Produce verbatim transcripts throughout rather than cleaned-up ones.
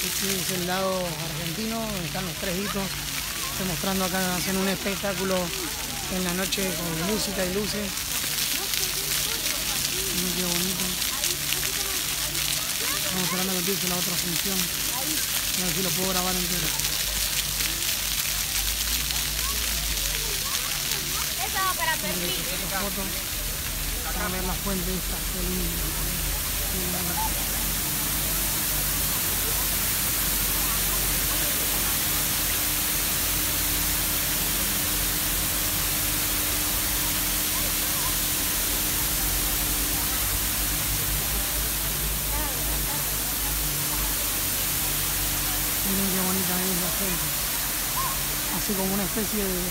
Este es el lado argentino, donde están los tres hitos. Estoy mostrando acá, hacen un espectáculo en la noche con música y luces. Miren qué bonito. Vamos esperando que empiece la otra función. A ver si lo puedo grabar entero. Esta foto para ver la fuente esta, qué lindo. Miren qué bonita es la fuente. Hace como una especie de,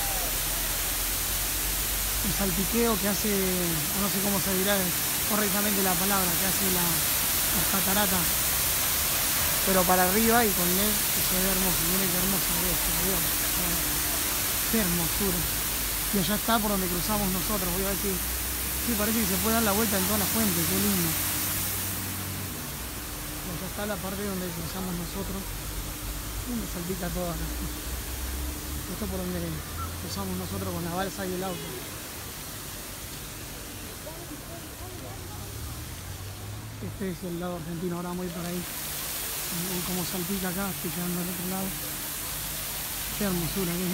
de salpiqueo que hace, no sé cómo se dirá correctamente la palabra, que hace la, las cataratas, pero para arriba y con L E D que se ve hermoso. Miren qué hermoso es esto, Dios. Qué hermosura. Y allá está por donde cruzamos nosotros. Voy a ver si, sí, parece que se puede dar la vuelta en toda la fuente, qué lindo. Y allá está la parte donde cruzamos nosotros. Me salpica toda acá. Esto por donde cruzamos nosotros con la balsa y el auto. Este es el lado argentino, ahora voy por ahí. Ven cómo salpica acá, estoy quedando al otro lado. Qué hermosura que es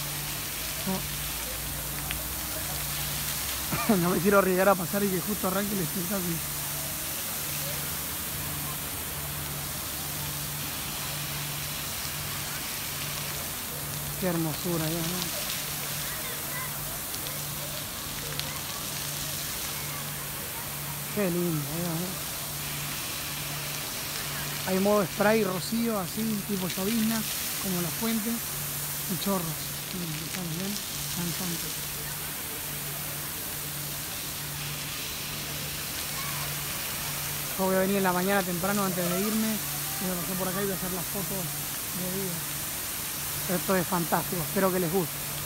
esto. Oh. No me quiero arriesgar a pasar y que justo arranque el espectáculo. Qué hermosura, ya, ¿no? Qué lindo, ya, ¿no? Hay modo spray, rocío, así, tipo llovizna, como la fuente, y chorros. ¿Están bien? Cansantes. Yo voy a venir en la mañana temprano antes de irme. Voy a pasar por acá y voy a hacer las fotos de día. Esto es fantástico, espero que les guste.